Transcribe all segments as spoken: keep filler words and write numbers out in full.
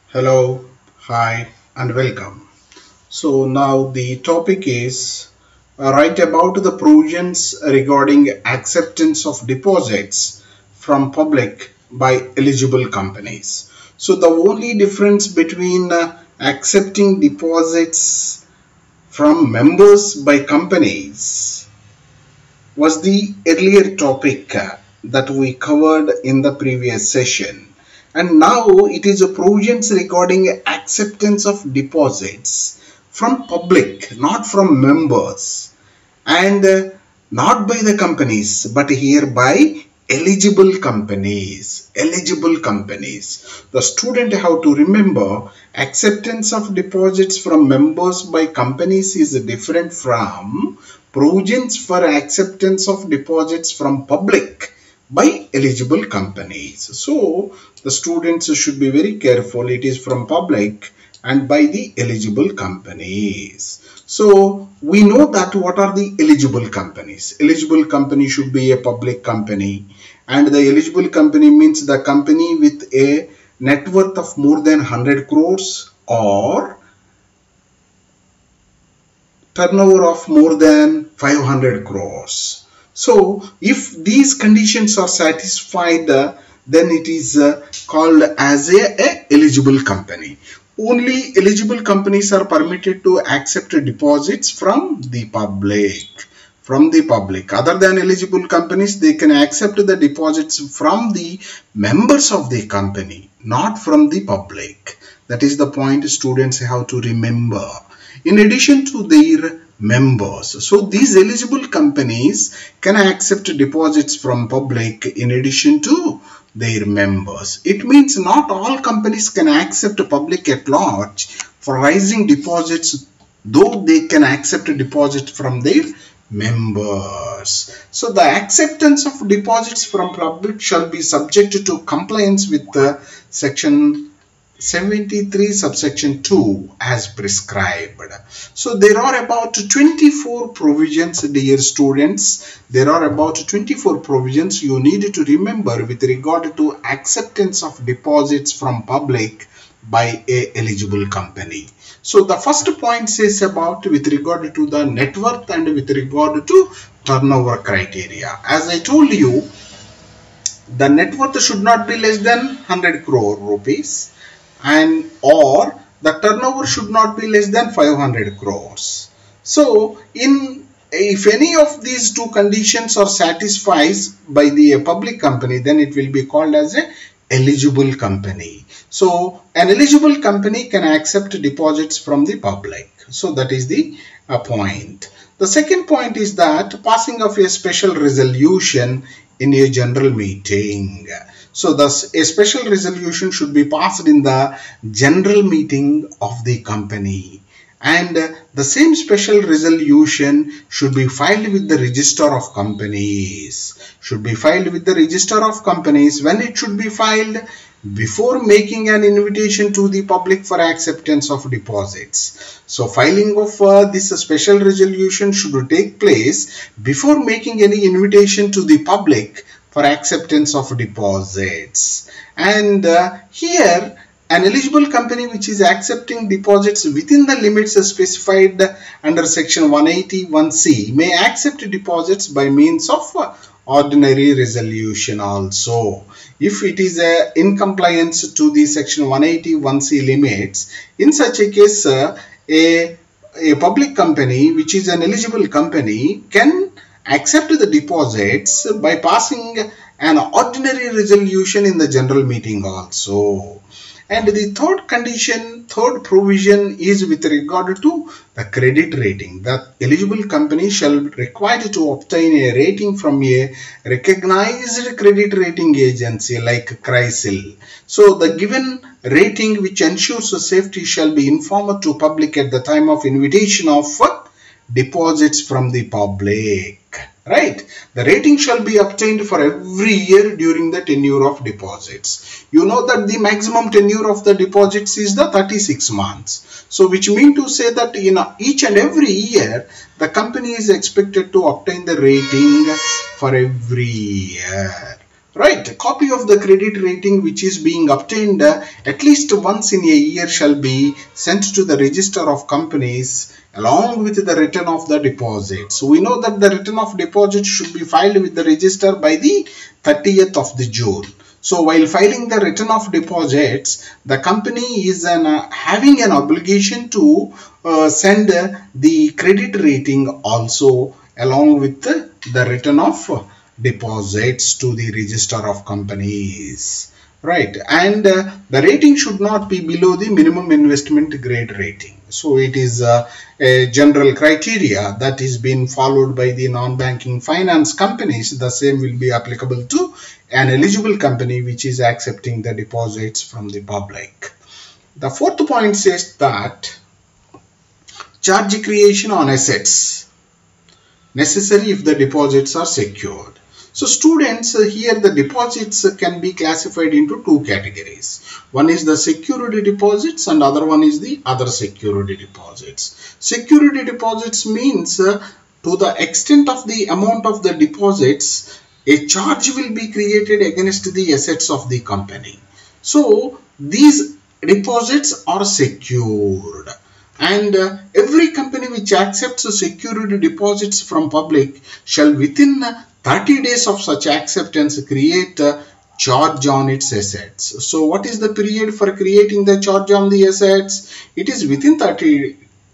Hello, hi, and welcome. So, now the topic is uh, write about the provisions regarding acceptance of deposits from public by eligible companies. So, the only difference between uh, accepting deposits from members by companies was the earlier topic uh, that we covered in the previous session. And now it is a provisions regarding acceptance of deposits from public, not from members, and uh, not by the companies, but here by eligible companies. Eligible companies. The student have to remember acceptance of deposits from members by companies is different from provisions for acceptance of deposits from public by eligible companies. So the students should be very careful. It is from public and by the eligible companies. So we know that what are the eligible companies. Eligible company should be a public company, and the eligible company means the company with a net worth of more than one hundred crores or turnover of more than five hundred crores. So if these conditions are satisfied, uh, then it is uh, called as a, a eligible company. Only eligible companies are permitted to accept deposits from the public. From the public. Other than eligible companies, they can accept the deposits from the members of the company, not from the public. That is the point students have to remember. In addition to their members, so these eligible companies can accept deposits from public in addition to their members. It means not all companies can accept public at large for raising deposits, though they can accept a deposit from their members. So the acceptance of deposits from public shall be subject to compliance with the section seventy-three subsection two as prescribed. So there are about twenty-four provisions, dear students. There are about twenty-four provisions you need to remember with regard to acceptance of deposits from public by a eligible company. So the first point says about with regard to the net worth and with regard to turnover criteria. As I told you, the net worth should not be less than one hundred crore rupees, and or the turnover should not be less than five hundred crores. So in if any of these two conditions are satisfied by the public company, then it will be called as a eligible company. So an eligible company can accept deposits from the public. So that is the uh, point. The second point is that passing of a special resolution in a general meeting. So thus a special resolution should be passed in the general meeting of the company, and the same special resolution should be filed with the register of companies. Should be filed with the register of companies. When it should be filed? Before making an invitation to the public for acceptance of deposits. So filing of uh, this special resolution should take place before making any invitation to the public for acceptance of deposits. And uh, here an eligible company which is accepting deposits within the limits specified under section one eighty-one C may accept deposits by means of uh, ordinary resolution also. If it is uh, in compliance to the section one eighty-one C limits, in such a case uh, a, a public company which is an eligible company can accept the deposits by passing an ordinary resolution in the general meeting also. And the third condition, third provision is with regard to the credit rating. The eligible company shall be required to obtain a rating from a recognized credit rating agency like CRISIL. So the given rating which ensures safety shall be informed to public at the time of invitation of deposits from the public. Right? The rating shall be obtained for every year during the tenure of deposits. You know that the maximum tenure of the deposits is the thirty-six months. So which mean to say that in each and every year, the company is expected to obtain the rating for every year. Right, a copy of the credit rating which is being obtained uh, at least once in a year shall be sent to the register of companies along with the return of the deposit. So we know that the return of deposit should be filed with the register by the thirtieth of the June. So while filing the return of deposits, the company is an, uh, having an obligation to uh, send uh, the credit rating also along with uh, the return of uh, deposits to the register of companies, right? And uh, the rating should not be below the minimum investment grade rating. So it is uh, a general criteria that is being followed by the non-banking finance companies. The same will be applicable to an eligible company which is accepting the deposits from the public. The fourth point says that charge creation on assets necessary if the deposits are secured. So students, uh, here the deposits uh, can be classified into two categories. One is the security deposits and other one is the other security deposits. Security deposits means uh, to the extent of the amount of the deposits, a charge will be created against the assets of the company. So these deposits are secured. And uh, every company which accepts uh, security deposits from public shall within uh, thirty days of such acceptance create a charge on its assets. So what is the period for creating the charge on the assets? It is within thirty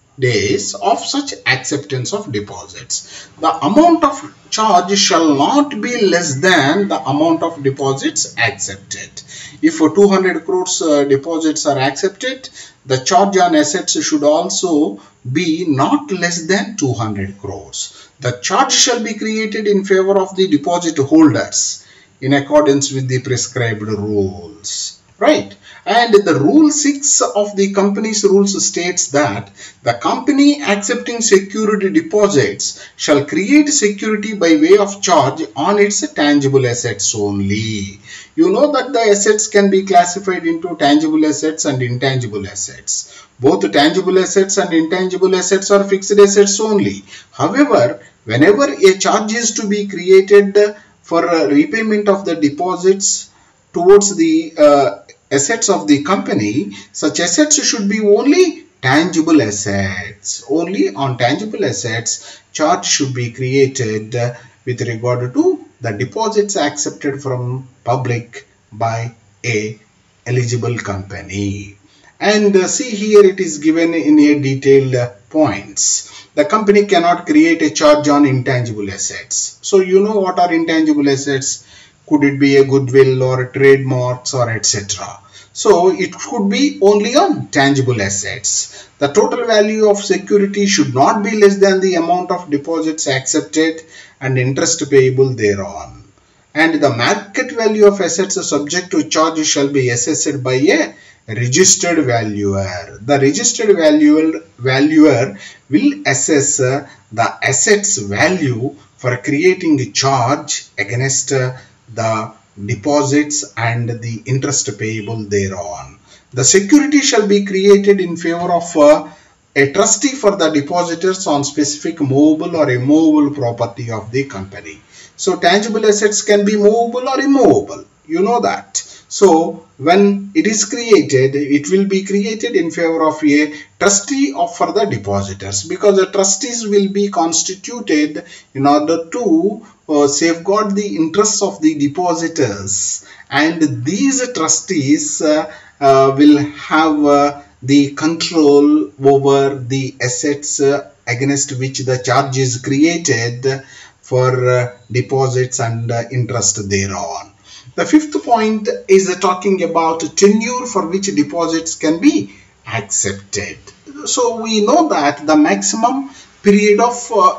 days of such acceptance of deposits. The amount of charge shall not be less than the amount of deposits accepted. If uh, two hundred crores uh, deposits are accepted, the charge on assets should also be not less than two hundred crores. The charge shall be created in favor of the deposit holders in accordance with the prescribed rules, right? And the rule six of the company's rules states that the company accepting security deposits shall create security by way of charge on its tangible assets only. You know that the assets can be classified into tangible assets and intangible assets. Both tangible assets and intangible assets are fixed assets only. However, whenever a charge is to be created for repayment of the deposits towards the uh, assets of the company, such assets should be only tangible assets. Only on tangible assets, charge should be created with regard to the deposits accepted from public by a eligible company. And uh, see here it is given in a detailed uh, points. The company cannot create a charge on intangible assets. So you know what are intangible assets? Could it be a goodwill or trademarks or et cetera. So it could be only on tangible assets. The total value of security should not be less than the amount of deposits accepted and interest payable thereon. And the market value of assets subject to charge shall be assessed by a registered valuer. The registered valuer, valuer will assess uh, the assets value for creating a charge against uh, the deposits and the interest payable thereon. The security shall be created in favor of uh, a trustee for the depositors on specific movable or immovable property of the company. So tangible assets can be movable or immovable. You know that. So when it is created, it will be created in favor of a trustee of for the depositors, because the trustees will be constituted in order to uh, safeguard the interests of the depositors, and these trustees uh, uh, will have uh, the control over the assets uh, against which the charge is created for uh, deposits and uh, interest thereon. The fifth point is uh, talking about tenure for which deposits can be accepted. So we know that the maximum period of uh,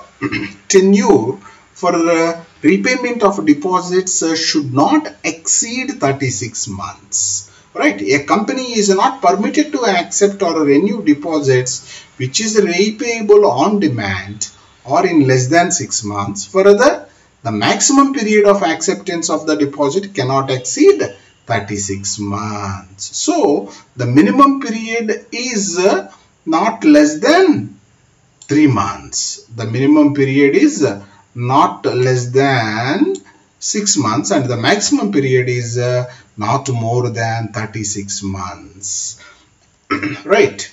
tenure for uh, repayment of deposits uh, should not exceed thirty-six months. Right? A company is not permitted to accept or renew deposits which is repayable on demand or in less than six months. Further, the maximum period of acceptance of the deposit cannot exceed thirty-six months. So, the minimum period is uh, not less than three months. The minimum period is uh, not less than six months, and the maximum period is uh, not more than thirty-six months. Right.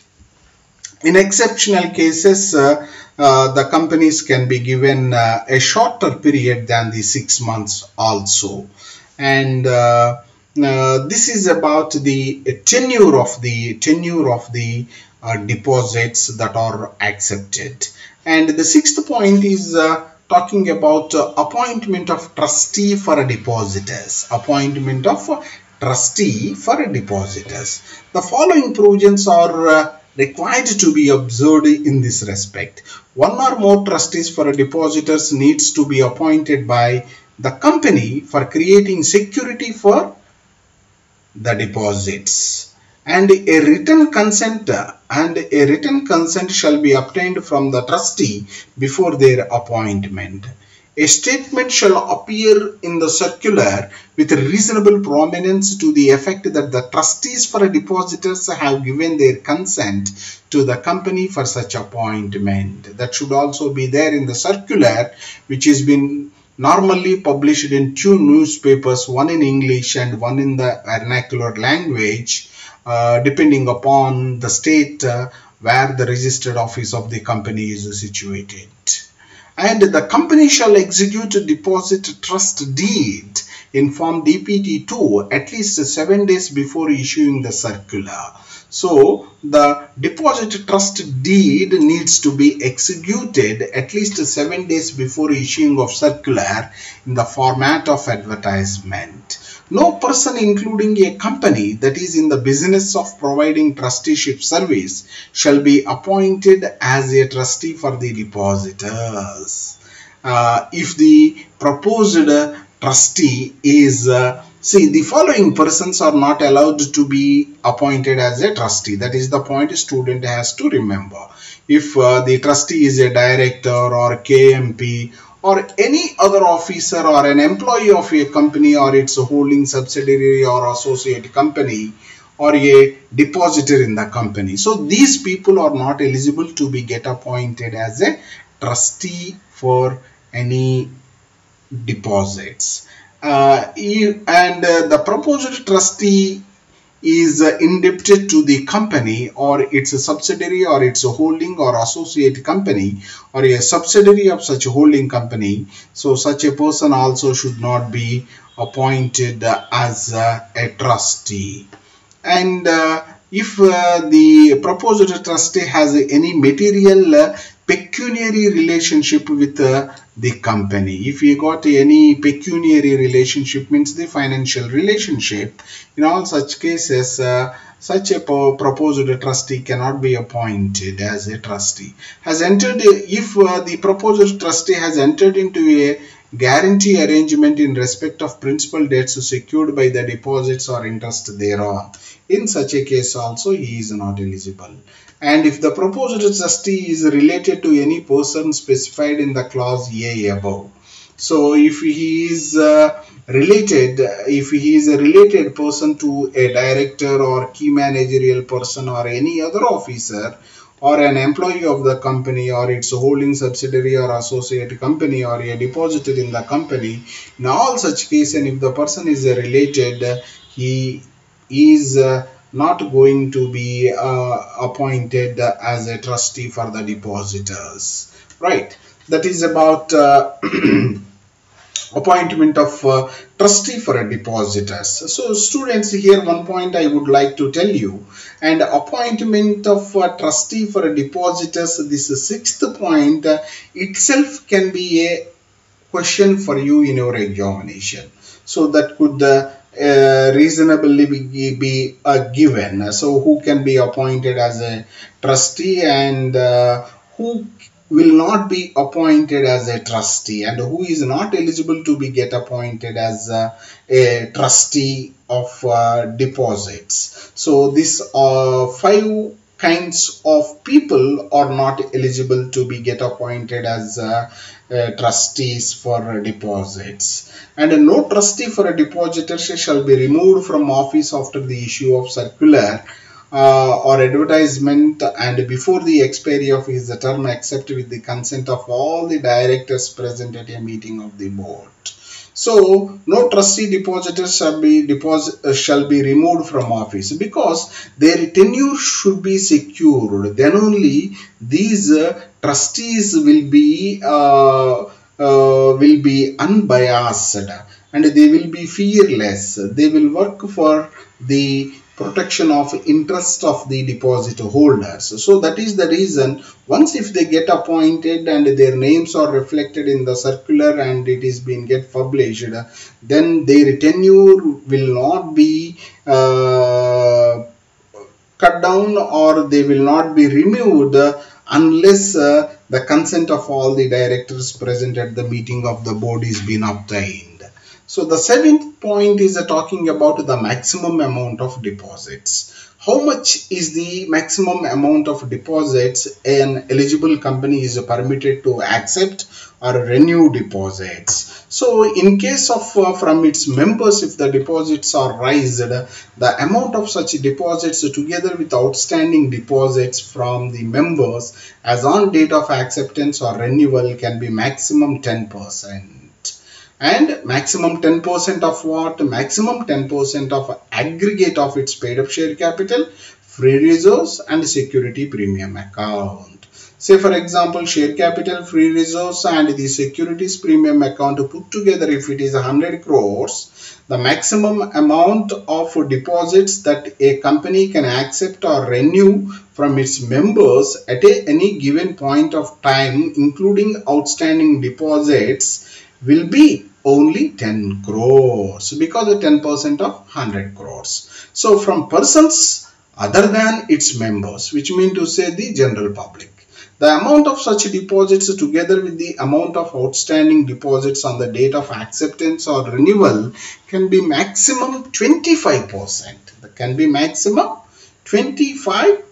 In exceptional cases, uh, uh, the companies can be given uh, a shorter period than the six months also. And uh, uh, this is about the tenure of the tenure of the uh, deposits that are accepted. And the sixth point is uh, talking about uh, appointment of trustee for depositors. Appointment of trustee for depositors. The following provisions are uh, required to be observed in this respect. One or more trustees for depositors needs to be appointed by the company for creating security for the deposits, and a written consent and a written consent shall be obtained from the trustee before their appointment. A statement shall appear in the circular with reasonable prominence to the effect that the trustees for depositors have given their consent to the company for such appointment. That should also be there in the circular, which has been normally published in two newspapers, one in English and one in the vernacular language, uh, depending upon the state uh, where the registered office of the company is situated. And the company shall execute a deposit trust deed in form D P T two at least seven days before issuing the circular. So the deposit trust deed needs to be executed at least seven days before issuing of circular in the format of advertisement. No person, including a company that is in the business of providing trusteeship service, shall be appointed as a trustee for the depositors. Uh, if the proposed uh, trustee is, uh, see, the following persons are not allowed to be appointed as a trustee. That is the point a student has to remember. If uh, the trustee is a director or K M P or any other officer or an employee of a company or its holding subsidiary or associate company or a depositor in the company. So these people are not eligible to be get appointed as a trustee for any deposits. Uh, and uh, the proposed trustee is uh, indebted to the company or its a subsidiary or its a holding or associate company or a subsidiary of such a holding company. So such a person also should not be appointed uh, as uh, a trustee. And uh, if uh, the proposed trustee has any material uh, pecuniary relationship with uh, the company. If you got any pecuniary relationship, means the financial relationship, in all such cases uh, such a proposed trustee cannot be appointed as a trustee. Has entered, if uh, the proposed trustee has entered into a guarantee arrangement in respect of principal debts secured by the deposits or interest thereon, in such a case also he is not eligible. And if the proposed trustee is related to any person specified in the clause A above, so if he is uh, related, if he is a related person to a director or key managerial person or any other officer or an employee of the company or its holding subsidiary or associate company or a depositor in the company, in all such cases, and if the person is uh, related, he is uh, not going to be uh, appointed as a trustee for the depositors, right? That is about uh, appointment of uh, trustee for a depositors. So students, here one point I would like to tell you, and appointment of uh, trustee for a depositors, this sixth point uh, itself can be a question for you in your examination. So that could uh, Uh, reasonably be, be uh, given. So who can be appointed as a trustee and uh, who will not be appointed as a trustee, and who is not eligible to be get appointed as uh, a trustee of uh, deposits. So these uh, five kinds of people are not eligible to be get appointed as uh, uh, trustees for uh, deposits. And uh, no trustee for a depositor shall be removed from office after the issue of circular uh, or advertisement and before the expiry of his term, except with the consent of all the directors present at a meeting of the board. So no trustee depositors shall be deposit uh, shall be removed from office, because their tenure should be secured. Then only these uh, trustees will be uh, uh, will be unbiased, and they will be fearless. They will work for the protection of interest of the deposit holders. So that is the reason, once if they get appointed and their names are reflected in the circular and it is being get published, then their tenure will not be uh, cut down, or they will not be removed unless uh, the consent of all the directors present at the meeting of the board is been obtained. So the seventh point is uh, talking about the maximum amount of deposits. How much is the maximum amount of deposits an eligible company is permitted to accept or renew deposits? So in case of uh, from its members, if the deposits are raised, the amount of such deposits together with outstanding deposits from the members as on date of acceptance or renewal can be maximum ten percent. And maximum ten percent of what? Maximum ten percent of aggregate of its paid up share capital, free reserves and security premium account. Say for example, share capital, free reserves and the securities premium account put together, if it is one hundred crores, the maximum amount of deposits that a company can accept or renew from its members at a, any given point of time, including outstanding deposits, will be only ten crores, because the ten percent of one hundred crores. So from persons other than its members, which mean to say the general public, the amount of such deposits together with the amount of outstanding deposits on the date of acceptance or renewal can be maximum twenty-five percent. That can be maximum twenty-five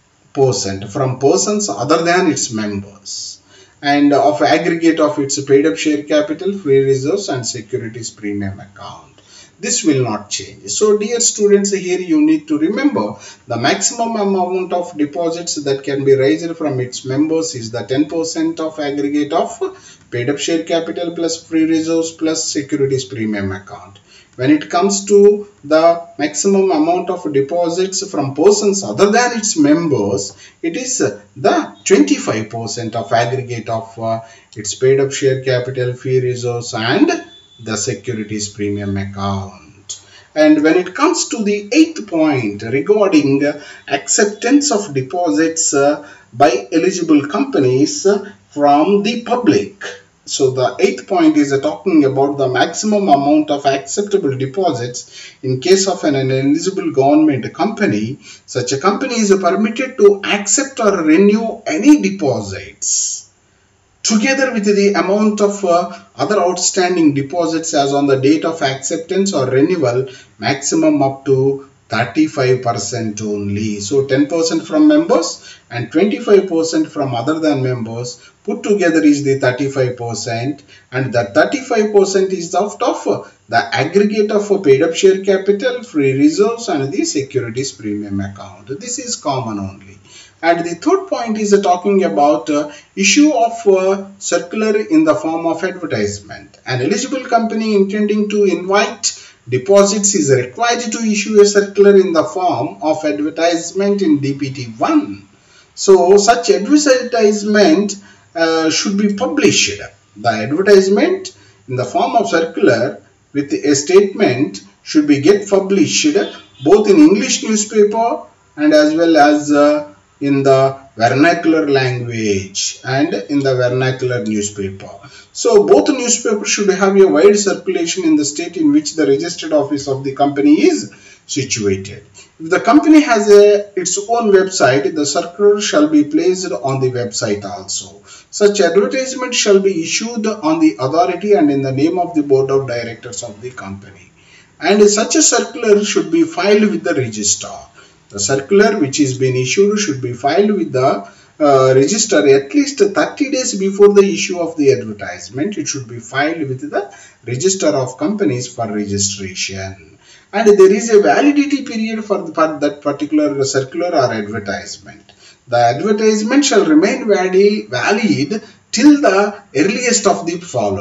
percent from persons other than its members, and of aggregate of its paid up share capital, free reserves and securities premium account. This will not change. So dear students, here you need to remember the maximum amount of deposits that can be raised from its members is the ten percent of aggregate of paid up share capital plus free reserves plus securities premium account. When it comes to the maximum amount of deposits from persons other than its members, it is the twenty-five percent of aggregate of uh, its paid up share capital, free reserves and the securities premium account. And when it comes to the eighth point regarding acceptance of deposits uh, by eligible companies from the public. So the eighth point is uh, talking about the maximum amount of acceptable deposits in case of an, an eligible government company. Such a company is uh, permitted to accept or renew any deposits together with the amount of uh, other outstanding deposits as on the date of acceptance or renewal, maximum up to thirty-five percent only. So ten percent from members and twenty-five percent from other than members put together is the thirty-five percent, and that thirty-five percent is out of the aggregate of paid up share capital, free reserves and the securities premium account. This is common only. And the third point is uh, talking about uh, issue of uh, circular in the form of advertisement. An eligible company intending to invite deposits is required to issue a circular in the form of advertisement in D P T one. So such advertisement uh, should be published. The advertisement in the form of circular with a statement should be get published both in English newspaper and as well as uh, in the vernacular language and in the vernacular newspaper. So both newspapers should have a wide circulation in the state in which the registered office of the company is situated. If the company has a, its own website, the circular shall be placed on the website also. Such advertisement shall be issued on the authority and in the name of the board of directors of the company. And such a circular should be filed with the registrar. The circular which is being issued should be filed with the uh, register at least thirty days before the issue of the advertisement. It should be filed with the register of companies for registration. And there is a validity period for, the, for that particular circular or advertisement. The advertisement shall remain valid, valid till the earliest of the following.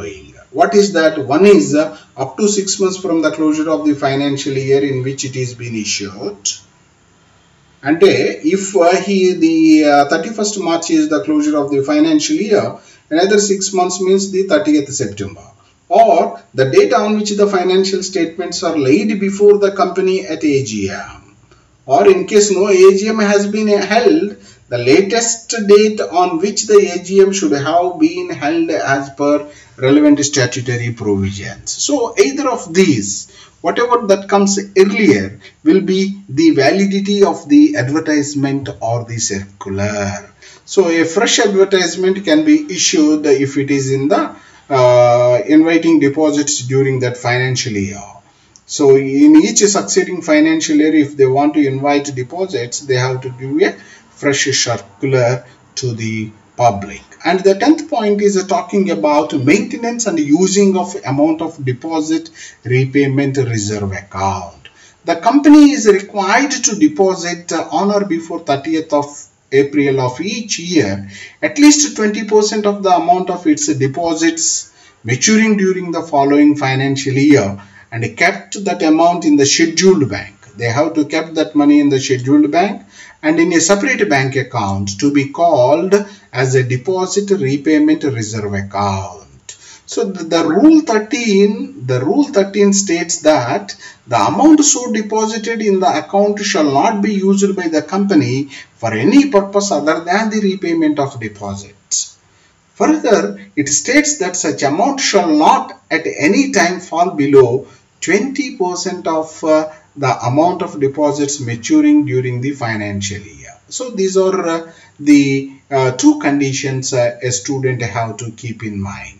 What is that? One is uh, up to six months from the closure of the financial year in which it is been issued. And if uh, he the uh, thirty-first March is the closure of the financial year, another six months means the thirtieth September. Or the date on which the financial statements are laid before the company at A G M. Or in case no A G M has been held, the latest date on which the A G M should have been held as per relevant statutory provisions. So either of these, whatever that comes earlier, will be the validity of the advertisement or the circular. So a fresh advertisement can be issued if it is in the uh, inviting deposits during that financial year. So in each succeeding financial year, if they want to invite deposits, they have to give a fresh circular to the public. And the tenth point is uh, talking about maintenance and using of amount of deposit repayment reserve account. The company is required to deposit uh, on or before thirtieth of April of each year at least twenty percent of the amount of its deposits maturing during the following financial year, and kept that amount in the scheduled bank. They have to keep that money in the scheduled bank and in a separate bank account to be called as a deposit repayment reserve account. So the, the rule thirteen, the rule thirteen states that the amount so deposited in the account shall not be used by the company for any purpose other than the repayment of deposits. Further, it states that such amount shall not at any time fall below twenty percent of uh, the amount of deposits maturing during the financial year. So these are uh, the uh, two conditions uh, a student have to keep in mind.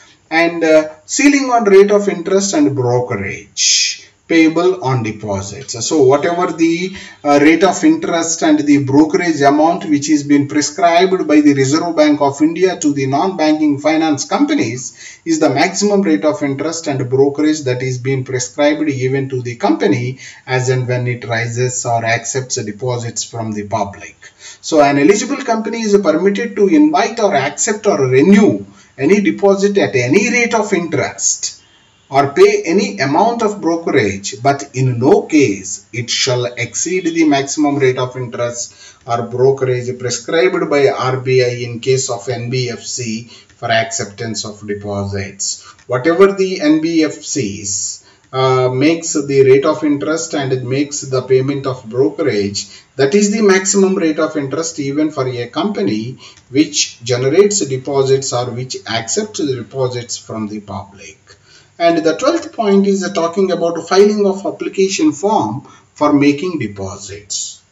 And uh, ceiling on rate of interest and brokerage payable on deposits. So whatever the uh, rate of interest and the brokerage amount which is been prescribed by the Reserve Bank of India to the non-banking finance companies is the maximum rate of interest and brokerage that is being prescribed even to the company as and when it raises or accepts deposits from the public. So an eligible company is permitted to invite or accept or renew any deposit at any rate of interest or pay any amount of brokerage, but in no case it shall exceed the maximum rate of interest or brokerage prescribed by R B I in case of N B F C for acceptance of deposits. Whatever the N B F Cs uh, makes the rate of interest and it makes the payment of brokerage, that is the maximum rate of interest even for a company which generates deposits or which accepts the deposits from the public. And the twelfth point is uh, talking about filing of application form for making deposits.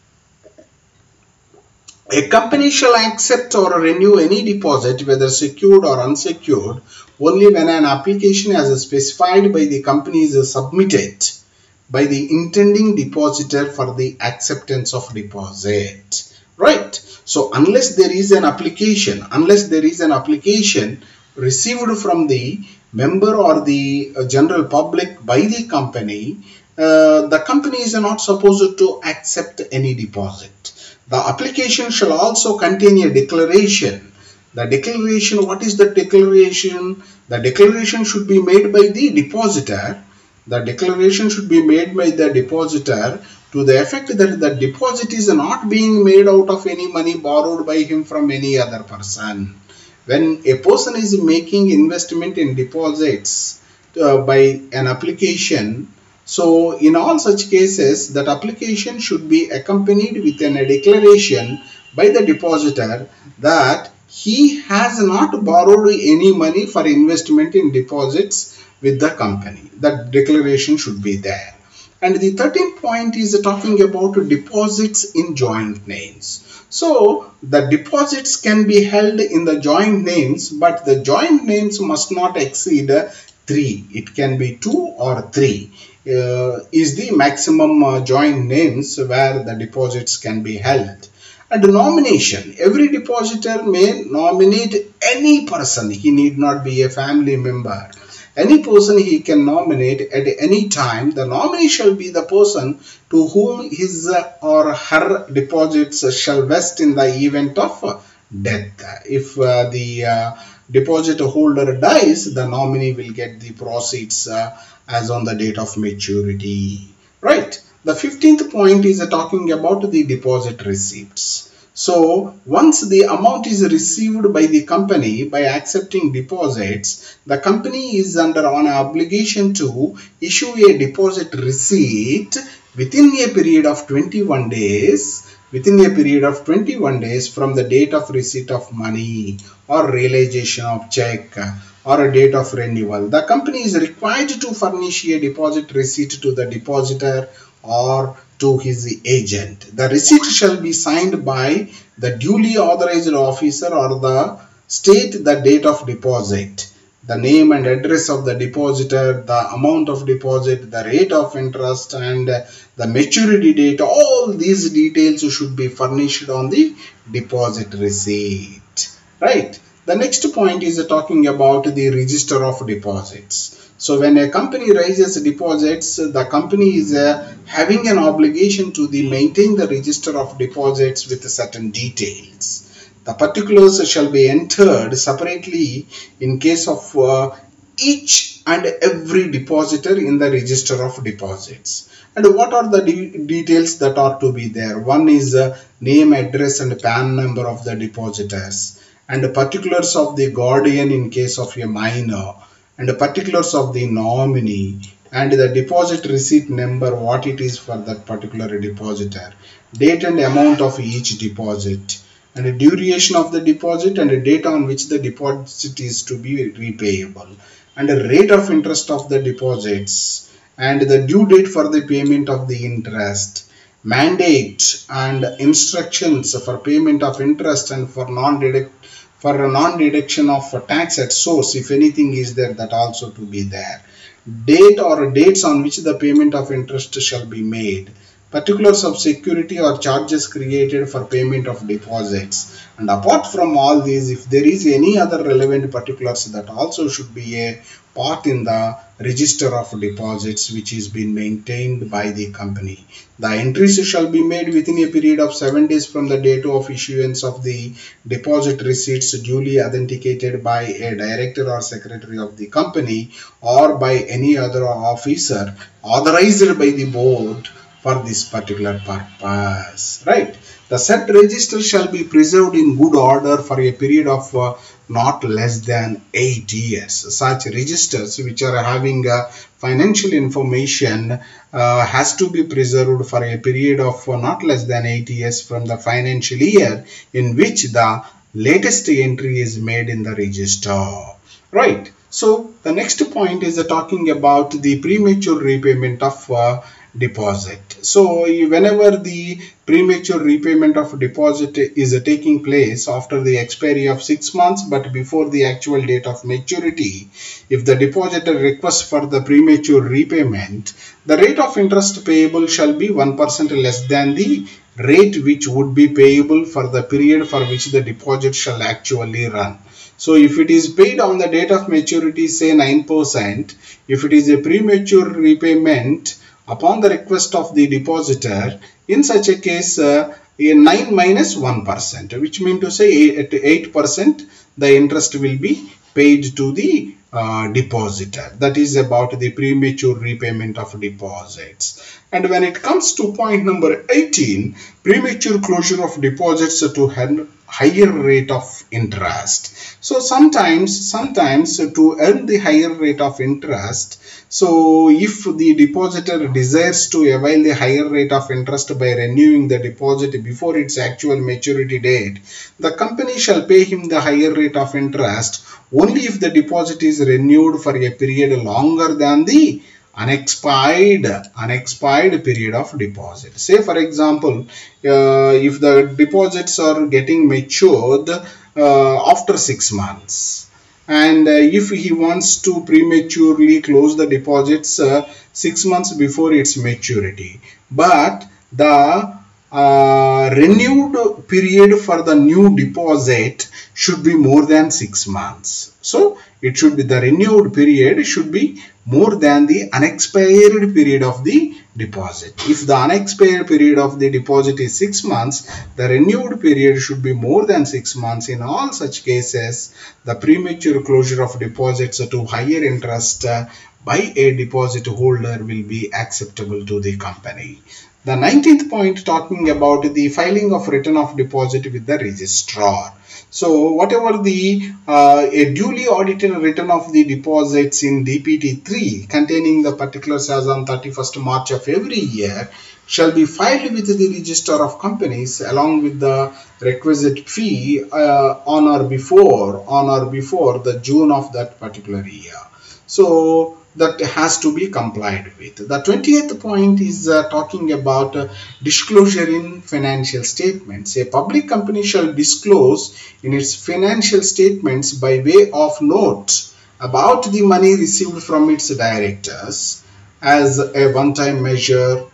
A company shall accept or renew any deposit, whether secured or unsecured, only when an application as specified by the company is submitted by the intending depositor for the acceptance of deposit. Right? So unless there is an application, unless there is an application received from the member or the uh, general public by the company, uh, the company is not supposed to accept any deposit. The application shall also contain a declaration. The declaration, what is the declaration? The declaration should be made by the depositor. The declaration should be made by the depositor to the effect that the deposit is not being made out of any money borrowed by him from any other person. When a person is making investment in deposits uh, by an application, so in all such cases, that application should be accompanied with an, a declaration by the depositor that he has not borrowed any money for investment in deposits with the company. That declaration should be there. And the thirteenth point is talking about deposits in joint names. So the deposits can be held in the joint names, but the joint names must not exceed three. It can be two or three uh, is the maximum uh, joint names where the deposits can be held. And nomination, every depositor may nominate any person. He need not be a family member. Any person he can nominate at any time. The nominee shall be the person to whom his or her deposits shall vest in the event of death. If uh, the uh, deposit holder dies, the nominee will get the proceeds uh, as on the date of maturity, right? The fifteenth point is uh, talking about the deposit receipts. So once the amount is received by the company by accepting deposits, the company is under an obligation to issue a deposit receipt within a period of twenty-one days within a period of twenty-one days from the date of receipt of money or realization of check or a date of renewal. The company is required to furnish a deposit receipt to the depositor or to his agent. The receipt shall be signed by the duly authorized officer or the state the date of deposit, the name and address of the depositor, the amount of deposit, the rate of interest, and the maturity date. All these details should be furnished on the deposit receipt, right? The next point is talking about the register of deposits. So when a company raises deposits, the company is uh, having an obligation to the maintain the register of deposits with certain details. The particulars shall be entered separately in case of uh, each and every depositor in the register of deposits. And what are the de details that are to be there? One is uh, name, address, and P A N number of the depositors, and the particulars of the guardian in case of a minor, and the particulars of the nominee, and the deposit receipt number, what it is for that particular depositor, date and amount of each deposit, and the duration of the deposit, and the date on which the deposit is to be repayable, and the rate of interest of the deposits, and the due date for the payment of the interest, mandate and instructions for payment of interest and for non-deduct for a non-deduction of tax at source, if anything is there, that also to be there. Date or dates on which the payment of interest shall be made. Particulars of security or charges created for payment of deposits. And apart from all these, if there is any other relevant particulars, that also should be a part in the register of deposits which is being maintained by the company. The entries shall be made within a period of seven days from the date of issuance of the deposit receipts, duly authenticated by a director or secretary of the company or by any other officer authorized by the board for this particular purpose, right? The said register shall be preserved in good order for a period of uh, not less than eight years. Such registers which are having uh, financial information uh, has to be preserved for a period of uh, not less than eight years from the financial year in which the latest entry is made in the register, right? So the next point is uh, talking about the premature repayment of uh, deposit. So whenever the premature repayment of deposit is uh, taking place after the expiry of six months but before the actual date of maturity, if the depositor requests for the premature repayment, the rate of interest payable shall be one percent less than the rate which would be payable for the period for which the deposit shall actually run. So if it is paid on the date of maturity, say nine percent, if it is a premature repayment upon the request of the depositor, in such a case uh, a nine minus one percent, which means to say at eight percent the interest will be paid to the uh, depositor. That is about the premature repayment of deposits. And when it comes to point number eighteen, premature closure of deposits to have higher rate of interest. So sometimes, sometimes to earn the higher rate of interest, so if the depositor desires to avail the higher rate of interest by renewing the deposit before its actual maturity date, the company shall pay him the higher rate of interest only if the deposit is renewed for a period longer than the unexpired unexpired period of deposit. Say for example, uh, if the deposits are getting matured uh, after six months, and uh, if he wants to prematurely close the deposits uh, six months before its maturity, but the uh, renewed period for the new deposit should be more than six months. So it should be the renewed period should be more than the unexpired period of the deposit. If the unexpired period of the deposit is six months, the renewed period should be more than six months. In all such cases, the premature closure of deposits to higher interest uh, by a deposit holder will be acceptable to the company. The nineteenth point, talking about the filing of return of deposit with the registrar. So whatever the uh, a duly audited return of the deposits in D P T three containing the particulars as on thirty-first March of every year shall be filed with the register of companies along with the requisite fee uh, on or before on or before the June of that particular year. So that has to be complied with. The twentieth point is uh, talking about uh, disclosure in financial statements. A public company shall disclose in its financial statements by way of note about the money received from its directors as a one-time measure.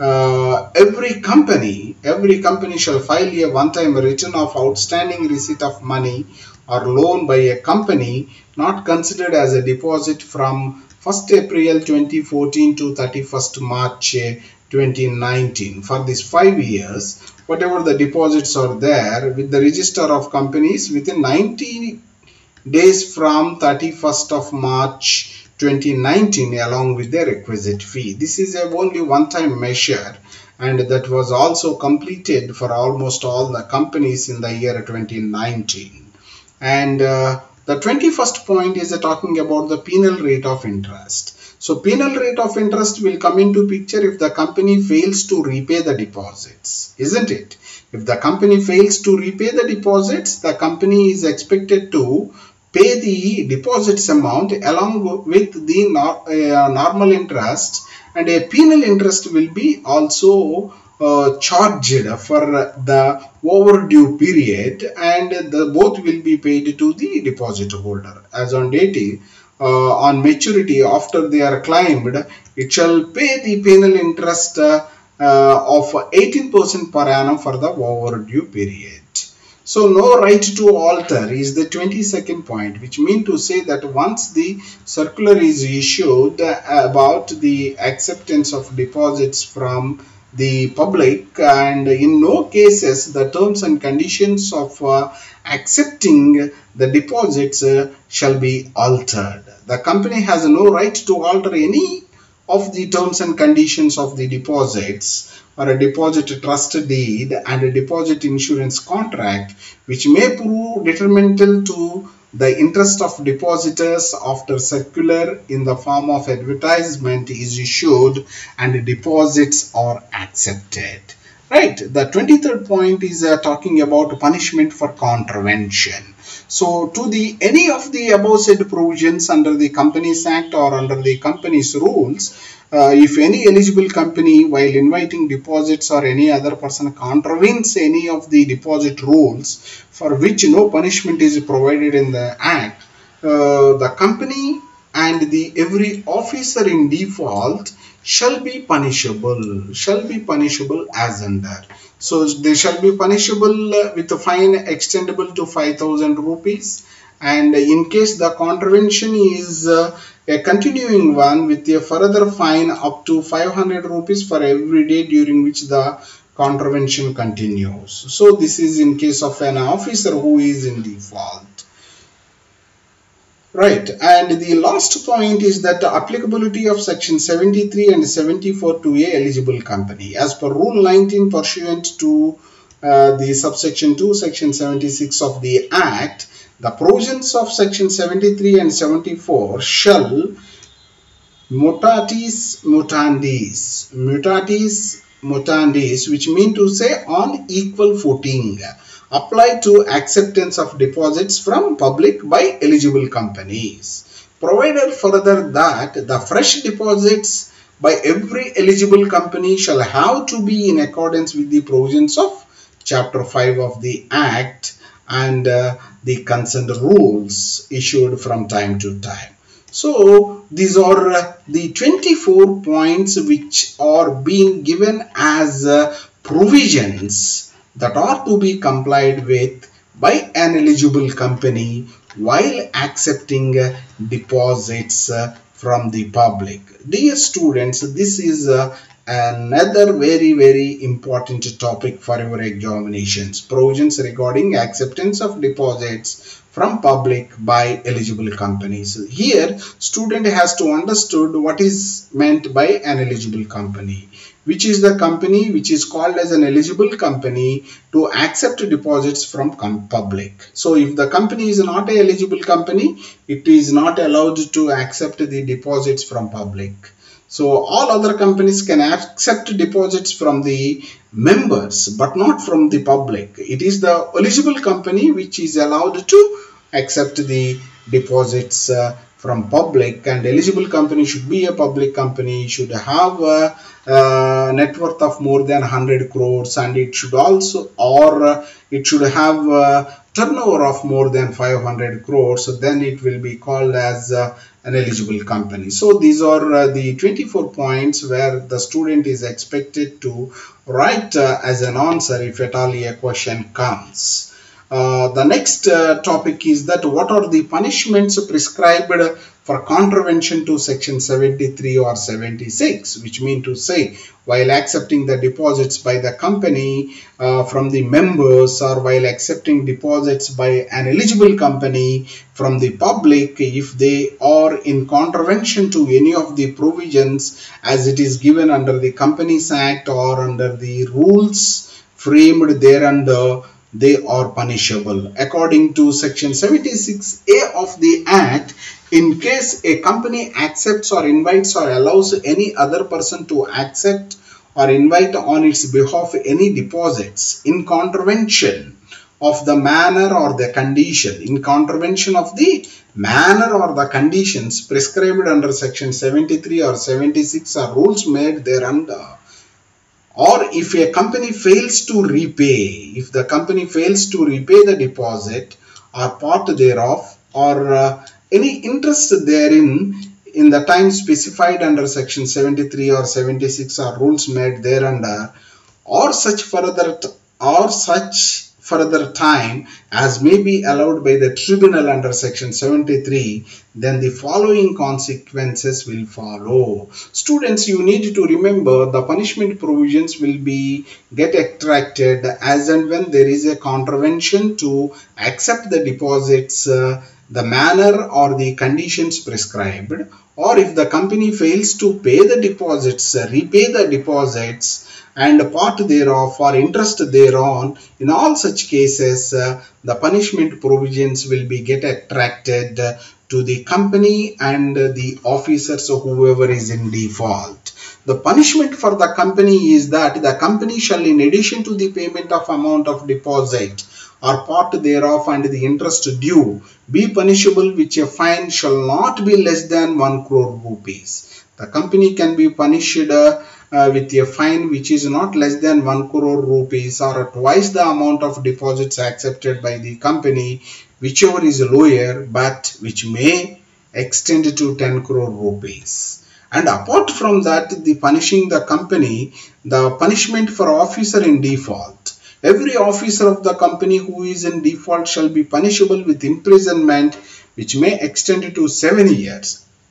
Uh, every company, every company shall file a one-time return of outstanding receipt of money or loan by a company not considered as a deposit from first April twenty fourteen to thirty-first March twenty nineteen. For these five years, whatever the deposits are there with the register of companies within ninety days from thirty-first of March twenty nineteen along with the requisite fee. This is a only one-time measure, and that was also completed for almost all the companies in the year twenty nineteen. And uh, the twenty-first point is uh, talking about the penal rate of interest. So penal rate of interest will come into picture if the company fails to repay the deposits, isn't it? If the company fails to repay the deposits, the company is expected to pay the deposits amount along with the nor uh, normal interest, and a penal interest will be also uh, charged for the overdue period, and the both will be paid to the deposit holder. As on date, uh, on maturity after they are claimed, it shall pay the penal interest uh, uh, of eighteen percent per annum for the overdue period. So no right to alter is the twenty-second point, which means to say that once the circular is issued about the acceptance of deposits from the public, and in no cases the terms and conditions of uh, accepting the deposits uh, shall be altered. The company has no right to alter any of the terms and conditions of the deposits or a deposit trust deed and a deposit insurance contract, which may prove detrimental to the interest of depositors after circular in the form of advertisement is issued and deposits are accepted. Right. The twenty-third point is uh, talking about punishment for contravention. So to the any of the above said provisions under the Companies Act or under the company's rules, uh, if any eligible company while inviting deposits or any other person contravenes any of the deposit rules for which no punishment is provided in the Act, uh, the company and the every officer in default shall be punishable, shall be punishable as under. So they shall be punishable with a fine extendable to five thousand rupees, and in case the contravention is uh, a continuing one, with a further fine up to five hundred rupees for every day during which the contravention continues. So this is in case of an officer who is in default. Right, and the last point is that the applicability of section seventy-three and seventy-four to a eligible company. As per rule nineteen pursuant to uh, the subsection two, section seventy-six of the Act, the provisions of section seventy-three and seventy-four shall mutatis mutandis, mutatis mutandis, which mean to say on equal footing, apply to acceptance of deposits from public by eligible companies. Provided further that the fresh deposits by every eligible company shall have to be in accordance with the provisions of chapter five of the Act and uh, the consent rules issued from time to time. So these are uh, the twenty-four points which are being given as uh, provisions that are to be complied with by an eligible company while accepting uh, deposits uh, from the public. Dear students, this is uh, another very very important topic for your examinations. Provisions regarding acceptance of deposits from public by eligible companies. Here student has to understood what is meant by an eligible company, which is the company which is called as an eligible company to accept deposits from public. So if the company is not an eligible company, it is not allowed to accept the deposits from public. So all other companies can accept deposits from the members but not from the public. It is the eligible company which is allowed to accept the deposits uh, from public, and eligible company should be a public company, should have a, a net worth of more than one hundred crores, and it should also or uh, it should have a turnover of more than five hundred crores. So then it will be called as uh, an eligible company. So these are uh, the twenty-four points where the student is expected to write uh, as an answer if at all a question comes. Uh, the next uh, topic is that what are the punishments prescribed for contravention to section seventy-three or seventy-six, which mean to say while accepting the deposits by the company uh, from the members, or while accepting deposits by an eligible company from the public, if they are in contravention to any of the provisions as it is given under the Companies Act or under the rules framed thereunder, they are punishable. According to section seventy-six A of the Act, in case a company accepts or invites or allows any other person to accept or invite on its behalf any deposits in contravention of the manner or the condition, in contravention of the manner or the conditions prescribed under section seventy-three or seventy-six or rules made thereunder, or if a company fails to repay, if the company fails to repay the deposit or part thereof, or uh, any interest therein in the time specified under section seventy-three or seventy-six or rules made thereunder, or such further or such further time as may be allowed by the tribunal under section seventy-three, then the following consequences will follow. Students, you need to remember the punishment provisions will be get extracted as and when there is a contravention to accept the deposits, uh, the manner or the conditions prescribed, or if the company fails to pay the deposits, uh, repay the deposits and part thereof or interest thereon. In all such cases, uh, the punishment provisions will be get attracted uh, to the company and uh, the officers or whoever is in default. The punishment for the company is that the company shall, in addition to the payment of amount of deposit or part thereof and the interest due, be punishable which a fine shall not be less than one crore rupees. The company can be punished uh, Uh, with a fine which is not less than one crore rupees or twice the amount of deposits accepted by the company, whichever is lower, but which may extend to ten crore rupees. And apart from that, the punishing the company, the punishment for officer in default. Every officer of the company who is in default shall be punishable with imprisonment which may extend to seven years.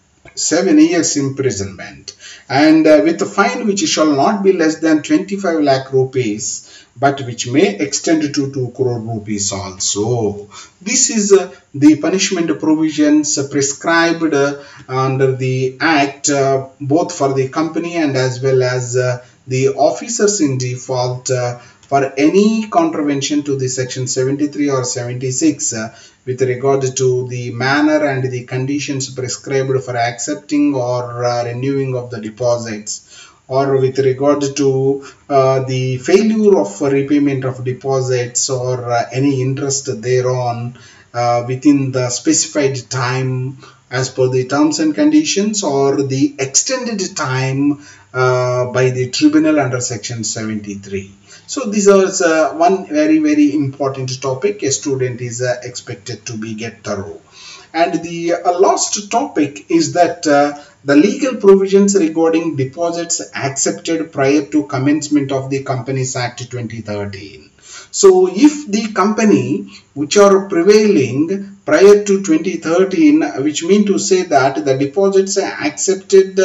seven years imprisonment, and uh, with a fine which shall not be less than twenty-five lakh rupees but which may extend to two crore rupees also. This is uh, the punishment provisions uh, prescribed uh, under the Act, uh, both for the company and as well as uh, the officers in default uh, for any contravention to the section seventy-three or seventy-six uh, with regard to the manner and the conditions prescribed for accepting or uh, renewing of the deposits, or with regard to uh, the failure of repayment of deposits or uh, any interest thereon uh, within the specified time as per the terms and conditions, or the extended time uh, by the tribunal under section seventy-three. So this is uh, one very very important topic a student is uh, expected to be get thorough. And the uh, last topic is that uh, the legal provisions regarding deposits accepted prior to commencement of the Companies Act twenty thirteen. So if the company which are prevailing prior to twenty thirteen, which mean to say that the deposits accepted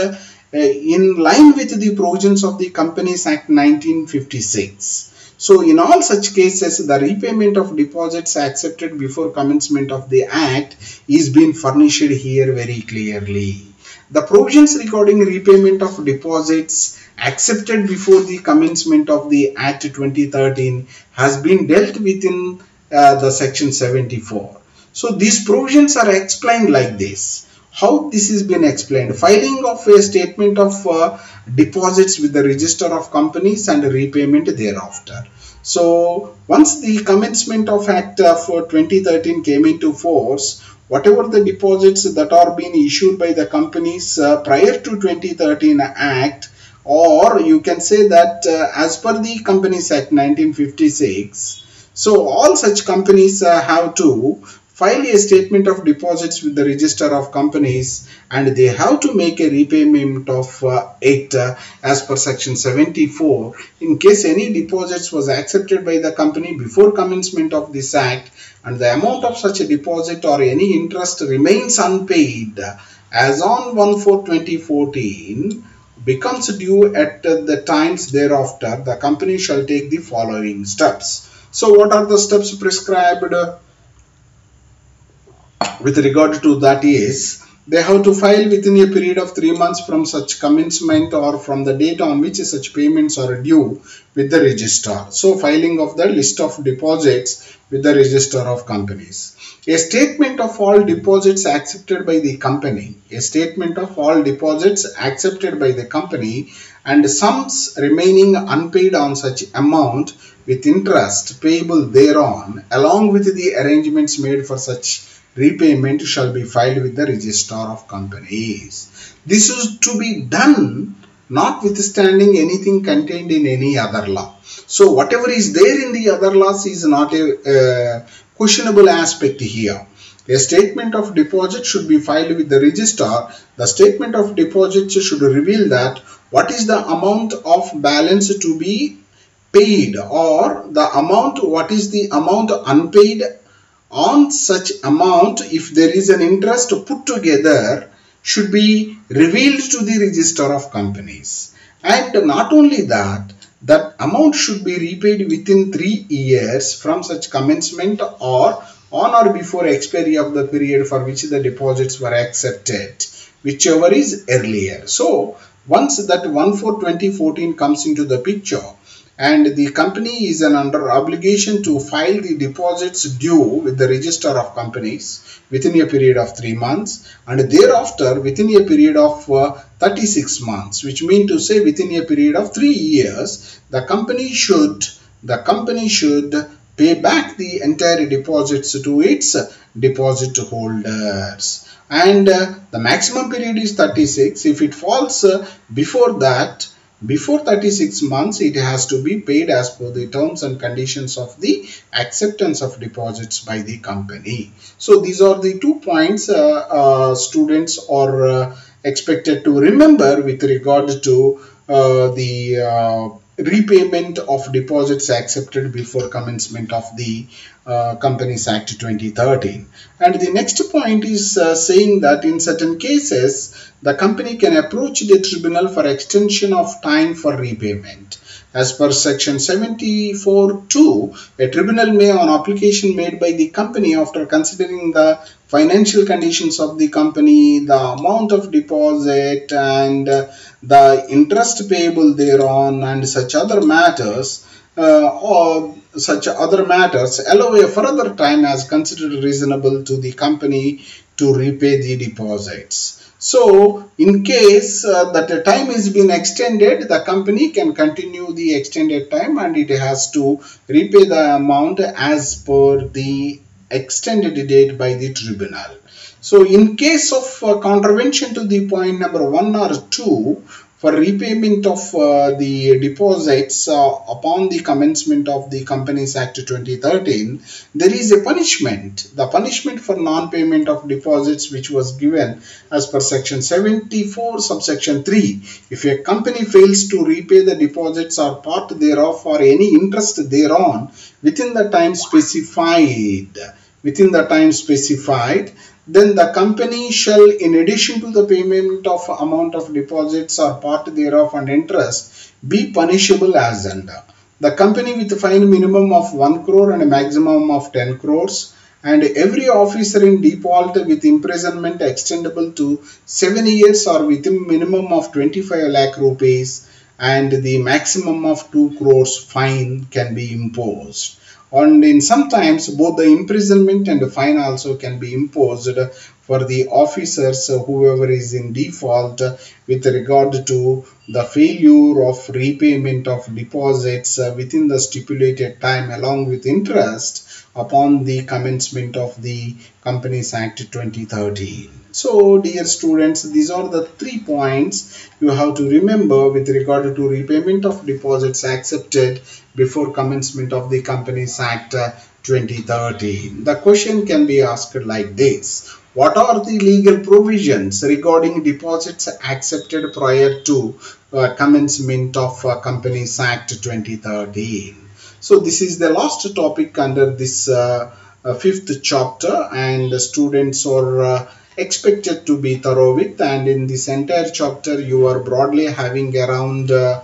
uh, in line with the provisions of the Companies Act nineteen fifty-six. So in all such cases, the repayment of deposits accepted before commencement of the Act is being furnished here very clearly. The provisions regarding repayment of deposits accepted before the commencement of the Act twenty thirteen has been dealt with in uh, the section seventy-four. So these provisions are explained like this. How this has been explained: filing of a statement of uh, deposits with the Register of Companies and repayment thereafter. So once the commencement of Act of twenty thirteen came into force, whatever the deposits that are being issued by the companies uh, prior to twenty thirteen Act, or you can say that uh, as per the Companies Act nineteen fifty-six, so all such companies uh, have to file a statement of deposits with the Register of Companies, and they have to make a repayment of uh, it uh, as per section seventy-four. In case any deposits was accepted by the company before commencement of this Act, and the amount of such a deposit or any interest remains unpaid as on one four twenty fourteen, becomes due at uh, the times thereafter, the company shall take the following steps. So what are the steps prescribed with regard to that? Is they have to file within a period of three months from such commencement or from the date on which such payments are due with the registrar. So filing of the list of deposits with the Register of Companies. A statement of all deposits accepted by the company. A statement of all deposits accepted by the company and sums remaining unpaid on such amount with interest payable thereon, along with the arrangements made for such repayment, shall be filed with the Registrar of Companies. This is to be done notwithstanding anything contained in any other law. So whatever is there in the other laws is not a uh, questionable aspect here. A statement of deposit should be filed with the registrar. The statement of deposit should reveal that what is the amount of balance to be paid, or the amount, what is the amount unpaid on such amount. If there is an interest put together, should be revealed to the Register of Companies. And not only that, that amount should be repaid within three years from such commencement or on or before expiry of the period for which the deposits were accepted, whichever is earlier. So once that one four twenty fourteen comes into the picture, and the company is an under obligation to file the deposits due with the Register of Companies within a period of three months, and thereafter within a period of uh, thirty-six months, which mean to say within a period of three years, the company should the company should pay back the entire deposits to its deposit holders. And uh, the maximum period is thirty-six. If it falls uh, before that, before thirty-six months, it has to be paid as per the terms and conditions of the acceptance of deposits by the company. So these are the two points uh, uh, students are uh, expected to remember with regard to uh, the uh, repayment of deposits accepted before commencement of the uh, Companies Act twenty thirteen. And the next point is uh, saying that in certain cases, the company can approach the tribunal for extension of time for repayment. As per section seventy-four two, a tribunal may, on application made by the company after considering the financial conditions of the company, the amount of deposit and uh, the interest payable thereon and such other matters, uh, or such other matters, allow a further time as considered reasonable to the company to repay the deposits. So in case uh, that the time is being extended, the company can continue the extended time and it has to repay the amount as per the extended date by the tribunal. So in case of uh, contravention to the point number one or two, for repayment of uh, the deposits uh, upon the commencement of the Companies Act twenty thirteen, there is a punishment. The punishment for non-payment of deposits which was given as per section seventy-four subsection three. If a company fails to repay the deposits or part thereof or any interest thereon within the time specified, within the time specified, then the company shall, in addition to the payment of amount of deposits or part thereof and interest, be punishable as under. The company with fine minimum of one crore and a maximum of ten crores, and every officer in default with imprisonment extendable to seven years or with a minimum of twenty-five lakh rupees and the maximum of two crores fine can be imposed. And in sometimes both the imprisonment and the fine also can be imposed for the officers, whoever is in default with regard to the failure of repayment of deposits within the stipulated time along with interest upon the commencement of the Companies Act twenty thirteen. So dear students, these are the three points you have to remember with regard to repayment of deposits accepted before commencement of the Companies Act twenty thirteen. The question can be asked like this: what are the legal provisions regarding deposits accepted prior to uh, commencement of uh, Companies Act twenty thirteen? So this is the last topic under this uh, uh, fifth chapter, and the students are uh, expected to be thorough with, and in this entire chapter you are broadly having around uh,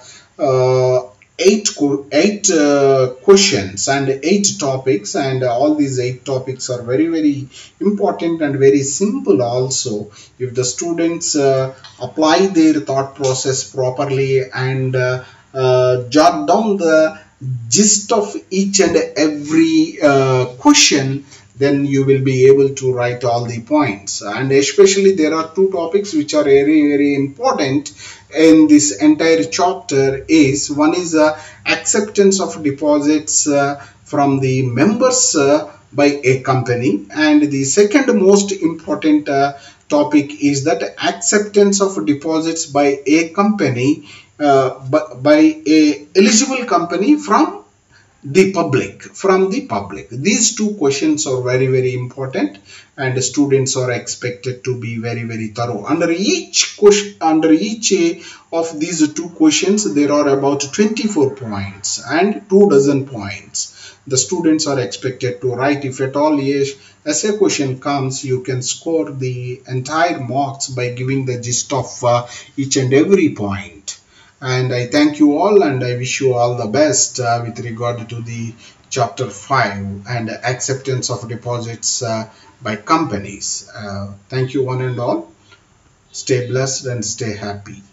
uh, eight eight uh, questions and eight topics, and all these eight topics are very very important and very simple also. If the students uh, apply their thought process properly and uh, uh, jot down the gist of each and every uh, question, then you will be able to write all the points. And especially there are two topics which are very very important in this entire chapter. Is one is uh, acceptance of deposits uh, from the members uh, by a company, and the second most important uh, topic is that acceptance of deposits by a company uh, by, by a eligible company from the public from the public. These two questions are very very important, and the students are expected to be very very thorough. Under each question, under each of these two questions, there are about twenty-four points and two dozen points. The students are expected to write. If at all yes, as a question comes, you can score the entire marks by giving the gist of uh, each and every point. And I thank you all, and I wish you all the best uh, with regard to the chapter five and acceptance of deposits uh, by companies. Uh, thank you one and all. Stay blessed and stay happy.